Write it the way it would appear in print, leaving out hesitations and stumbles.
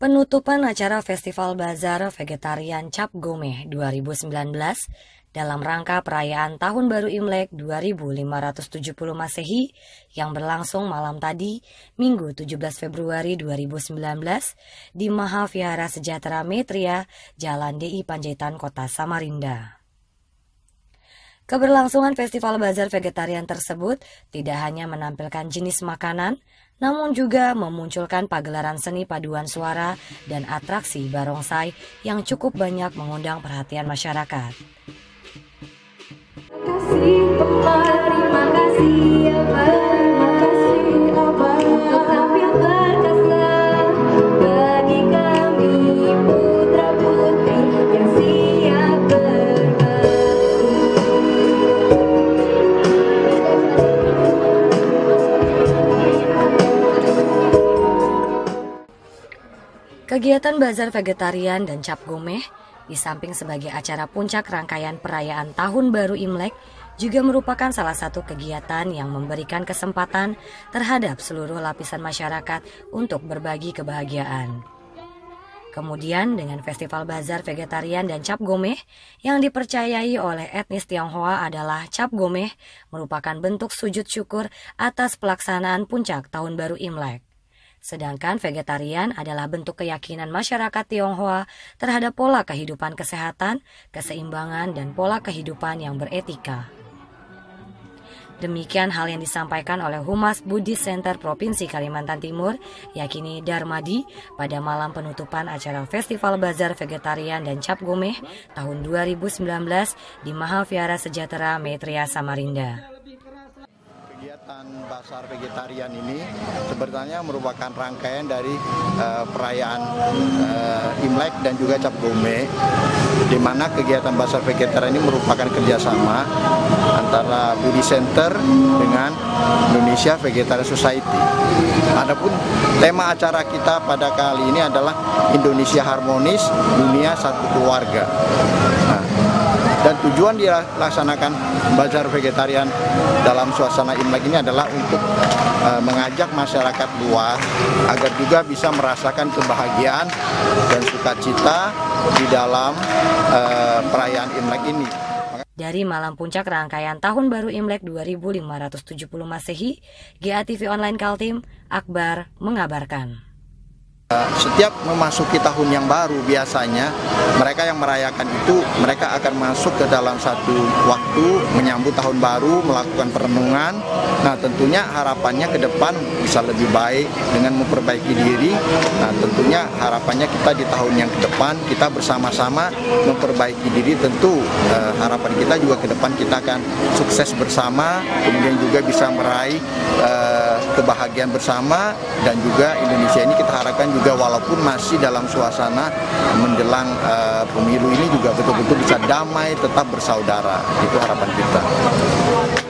Penutupan acara Festival Bazar Vegetarian Cap Gomeh 2019 dalam rangka perayaan Tahun Baru Imlek 2570 Masehi yang berlangsung malam tadi, Minggu 17 Februari 2019 di Mahavihara Sejahtera Maitreya, Jalan DI Panjaitan, Kota Samarinda. Keberlangsungan Festival Bazar Vegetarian tersebut tidak hanya menampilkan jenis makanan, namun juga memunculkan pagelaran seni paduan suara dan atraksi barongsai yang cukup banyak mengundang perhatian masyarakat. Terima kasih ya terima kasih Abah untuk tampil berkasa bagi kami putra-putri yang siap berbakti. Kegiatan Bazar Vegetarian dan Cap Gomeh di samping sebagai acara puncak rangkaian perayaan Tahun Baru Imlek, juga merupakan salah satu kegiatan yang memberikan kesempatan terhadap seluruh lapisan masyarakat untuk berbagi kebahagiaan. Kemudian dengan Festival Bazar Vegetarian dan Cap Gomeh yang dipercayai oleh etnis Tionghoa adalah Cap Gomeh merupakan bentuk sujud syukur atas pelaksanaan puncak Tahun Baru Imlek. Sedangkan vegetarian adalah bentuk keyakinan masyarakat Tionghoa terhadap pola kehidupan kesehatan, keseimbangan, dan pola kehidupan yang beretika. Demikian hal yang disampaikan oleh Humas Buddhist Center Provinsi Kalimantan Timur, yakini Darmadi, pada malam penutupan acara Festival Bazar Vegetarian dan Cap Gomeh tahun 2019 di Mahavihara Sejahtera Maitreya, Samarinda. Kegiatan Bazar Vegetarian ini sebenarnya merupakan rangkaian dari perayaan Imlek dan juga Cap Gomeh, di mana kegiatan Bazar Vegetarian ini merupakan kerjasama antara Buddhist Center dengan Indonesia Vegetarian Society. Adapun tema acara kita pada kali ini adalah Indonesia Harmonis, Dunia Satu Keluarga. Dan tujuan dilaksanakan Bazar Vegetarian dalam suasana Imlek ini adalah untuk mengajak masyarakat luas agar juga bisa merasakan kebahagiaan dan sukacita di dalam perayaan Imlek ini. Dari malam puncak rangkaian Tahun Baru Imlek 2570 Masehi, GATV Online Kaltim, Akbar mengabarkan. Setiap memasuki tahun yang baru biasanya mereka yang merayakan itu mereka akan masuk ke dalam satu waktu menyambut tahun baru, melakukan perenungan. Nah tentunya harapannya ke depan bisa lebih baik dengan memperbaiki diri. Nah tentunya harapannya kita di tahun yang ke depan kita bersama-sama memperbaiki diri. Tentu harapan kita juga ke depan kita akan sukses bersama, kemudian juga bisa meraih kebahagiaan bersama, dan juga Indonesia ini kita harapkan juga walaupun masih dalam suasana menjelang pemilu ini juga betul-betul bisa damai, tetap bersaudara. Itu harapan kita.